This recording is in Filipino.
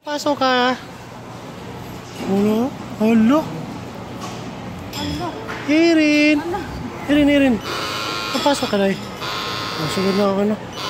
Pasok ka. Ano? Hala. Irin. Irin. Papasok ka na eh. Masugod na ako na.